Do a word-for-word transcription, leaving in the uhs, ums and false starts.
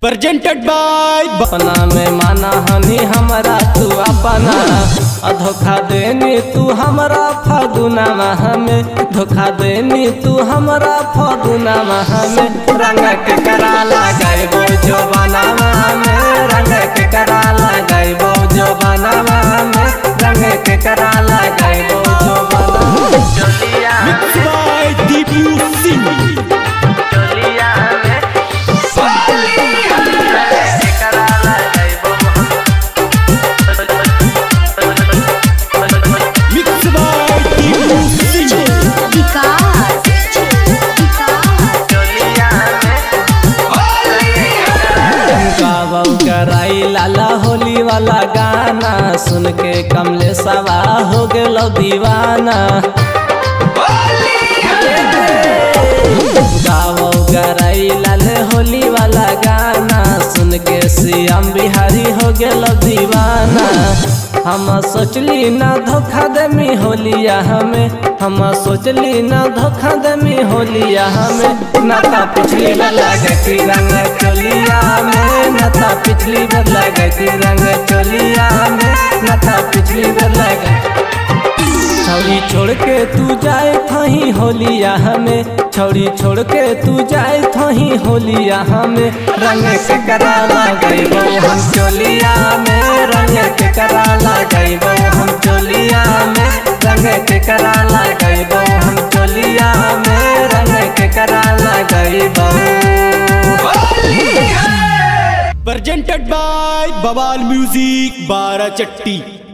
Presented by अपना में माना हनी हमरा तू अपना धोखा देनी तू हमरा फागुना में धोखा देनी तू हमरा फागुना में रंग के करा लगाइबो जो बनावा में रंग के करा लगाइबो जो बनावा में रंग के करा लगाइबो जो बनावा मिक्स बाय दीपू सिंह कराई लाला होली वाला गाना सुन के कमले सवा हो गेलो दीवाना गाओ गराई लाले होली वाला गाना सुन के श्याम बिहारी हो गेलो दीवाना हम सोचली ना धोखा देमी होलिया हमें हम सोचली ना धोखा देमी होलिया हमें नाता पिछली बार लगे कि रंग चोलिया में नाता पिछली बार लगे कि रंग चोलिया में नाता पिछली बार लगे छौड़ी छोड़ के तू जाए थही होलिया हमें छौड़ी छोड़ के तू जाए थही होलिया हमें रंग के करा लगाइबो हम चोलिया में रंग के करा लगाइबो हम चोलिया में रंग के करा लगाइबो हम चोलिया में रंग के करा लगाइबो। Presented by Bawal music Bara Chatti.